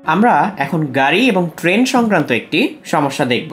আমরা এখন গাড়ি এবং ট্রেন সংক্রান্ত একটি সমস্যা দেখব।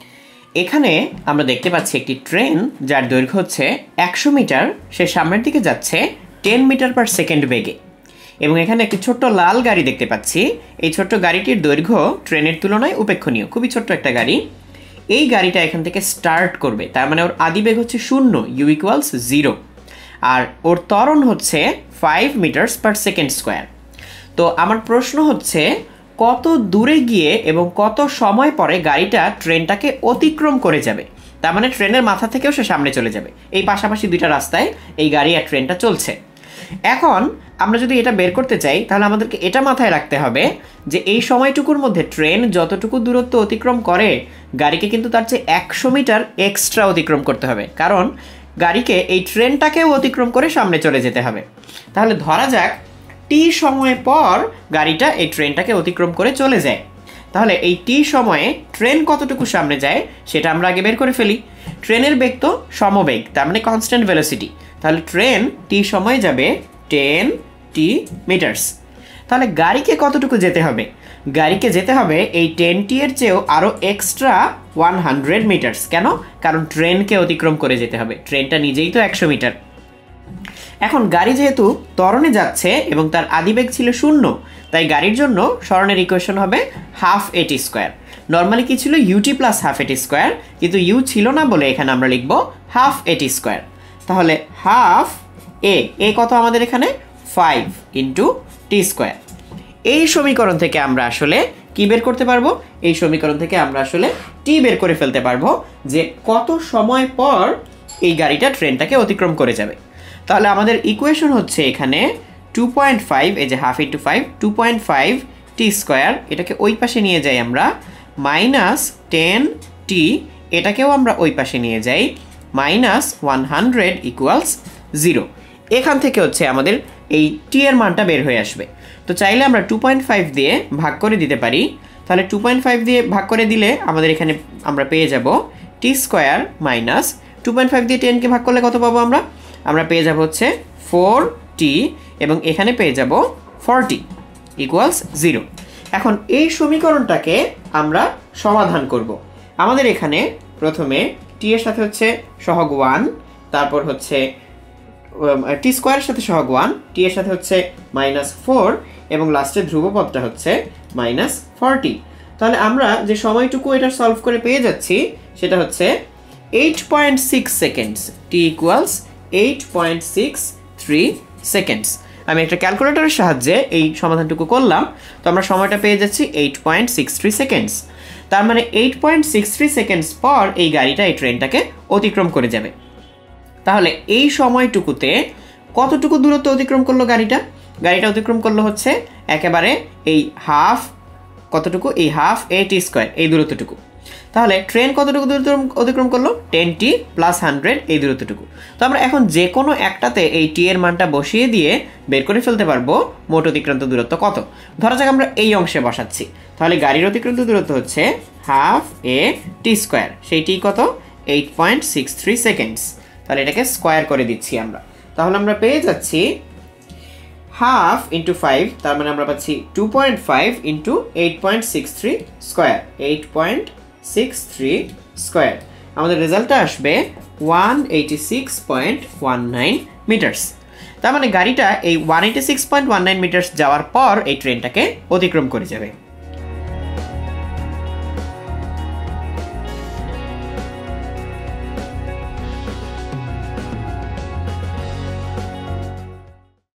এখানে আমরা দেখতে পাচ্ছি একটি ট্রেন যার দৈর্ঘ্য হচ্ছে 100 মিটার, সে সামনের দিকে যাচ্ছে 10 মিটার পার সেকেন্ড বেগে। এবং এখানে একটি ছোট্ট লাল গাড়ি দেখতে পাচ্ছি। এই ছোট্ট গাড়িটির দৈর্ঘ্য ট্রেনের তুলনায় উপেক্ষণীয়, খুবই ছোট্ট একটা গাড়ি। এই গাড়িটা এখান থেকে স্টার্ট করবে, তার মানে ওর আদিবেগ হচ্ছে 0, u = 0, আর ওর ত্বরণ হচ্ছে 5 মিটারস পার সেকেন্ড স্কোয়ার। তো আমার প্রশ্ন হচ্ছে কত দূরে গিয়ে এবং কত সময় পরে গাড়িটা ট্রেনটাকে অতিক্রম করে যাবে। তার মানে ট্রেনের মাথা থেকেও সে সামনে চলে যাবে। এই পাশাপাশি দুইটা রাস্তায় এই গাড়ি আর ট্রেনটা চলছে। এখন আমরা যদি এটা বের করতে চাই তাহলে আমাদেরকে এটা মাথায় রাখতে হবে যে এই সময়টুকুর মধ্যে ট্রেন যতটুকু দূরত্ব অতিক্রম করে গাড়িকে কিন্তু তার চেয়ে 100 মিটার এক্সট্রা অতিক্রম করতে হবে, কারণ গাড়িকে এই ট্রেনটাকেও অতিক্রম করে সামনে চলে যেতে হবে। তাহলে ধরা যাক টি সময় পর গাড়িটা এই ট্রেনটাকে অতিক্রম করে চলে যায়। তাহলে এই টি সময়ে ট্রেন কতটুকু সামনে যায় সেটা আমরা আগে বের করে ফেলি। ট্রেনের বেগ তো সমবেগ, তার মানে কনস্ট্যান্ট ভেলোসিটি। তাহলে ট্রেন টি সময় যাবে 10 টি মিটারস। তাহলে গাড়িকে কতটুকু যেতে হবে? গাড়িকে যেতে হবে এই 10 টি এর চেয়েও আরও এক্সট্রা 100 মিটারস। কেন? কারণ ট্রেনকে অতিক্রম করে যেতে হবে, ট্রেনটা নিজেই তো 100 মিটার। এখন গাড়ি যেহেতু ত্বরণে যাচ্ছে এবং তার আদিবেগ ছিল 0, তাই গাড়ির জন্য স্মরণের ইকুয়েশন হবে হাফ এটি স্কোয়ার। নর্মালি কি ছিল? U t plus half a t square, কিন্তু ইউ ছিল না বলে এখানে আমরা লিখব হাফ এটি স্কোয়ার। তাহলে হাফ এ কত আমাদের এখানে? 5 ইন্টু টি স্কোয়ার। এই সমীকরণ থেকে আমরা আসলে কি বের করতে পারবো? এই সমীকরণ থেকে আমরা আসলে টি বের করে ফেলতে পারবো যে কত সময় পর এই গাড়িটা ট্রেনটাকে অতিক্রম করে যাবে। তাহলে আমাদের ইকুয়েশন হচ্ছে এখানে 2.5, এই যে হাফ ইন্টু 5, 2.5 টি স্কোয়ার। এটাকে ওই পাশে নিয়ে যাই আমরা, মাইনাস 10 টি, এটাকেও আমরা ওই পাশে নিয়ে যাই, মাইনাস 100 = 0। এখান থেকে হচ্ছে আমাদের এই টি এর মানটা বের হয়ে আসবে। তো চাইলে আমরা 2.5 দিয়ে ভাগ করে দিতে পারি। তাহলে 2.5 দিয়ে ভাগ করে দিলে আমাদের এখানে আমরা পেয়ে যাব টি স্কোয়ার মাইনাস 2.5 দিয়ে 10কে ভাগ করলে কত পাবো আমরা? আমরা পেয়ে যাব হচ্ছে 4t, এবং এখানে পেয়ে যাব 40 = 0। এখন এই সমীকরণটাকে আমরা সমাধান করব। আমাদের এখানে প্রথমে টি এর সাথে হচ্ছে সহগ 1, তারপর হচ্ছে টি স্কোয়ারের সাথে সহগ 1, টি এর সাথে হচ্ছে -4, এবং লাস্টের ধ্রুবপদটা হচ্ছে -40। তাহলে আমরা যে সময়টুকু এটা সলভ করে পেয়ে যাচ্ছি সেটা হচ্ছে 8.6 সেকেন্ডস। টি = 8.63 সেকেন্ডস। আমি একটা ক্যালকুলেটরের সাহায্যে এই সমাধানটুকু করলাম, তো আমরা সময়টা পেয়ে যাচ্ছি 8.63 সেকেন্ডস। তার মানে 8.63 সেকেন্ডস পর এই গাড়িটা এই ট্রেনটাকে অতিক্রম করে যাবে। তাহলে এই সময়টুকুতে কতটুকু দূরত্ব অতিক্রম করলো গাড়িটা? গাড়িটা অতিক্রম করলো হচ্ছে একেবারে এই হাফ, কতটুকু? এই হাফ এটি স্কোয়ার, এই দূরত্বটুকু। তাহলে ট্রেন কতটুকু দূরত্ব অতিক্রম করলো? 10t + 100, এই দূরত্বটুকু। তো আমরা এখন যে কোনো একটাতে এই টি এর মানটা বসিয়ে দিয়ে বের করে ফেলতে পারবো মোট অতিক্রান্ত দূরত্ব কত। ধরা যাক আমরা এই অংশে বসাচ্ছি, তাহলে গাড়ির অতিক্রান্ত দূরত্ব হচ্ছে হাফ এ টি স্কোয়ার, সেইটি কত? 8.63 সেকেন্ডস। তাহলে এটাকে স্কোয়ার করে দিচ্ছি আমরা। তাহলে আমরা পেয়ে যাচ্ছি হাফ ইন্টু 5, তার মানে আমরা পাচ্ছি 2.5 ইন্টু 8.63 স্কোয়ার, 8.63 স্কোয়ার। আমাদের রেজাল্টটা আসবে 186.19 মিটারস। তার মানে গাড়িটা এই 186.19 মিটারস যাওয়ার পর এই ট্রেনটাকে অতিক্রম করে যাবে।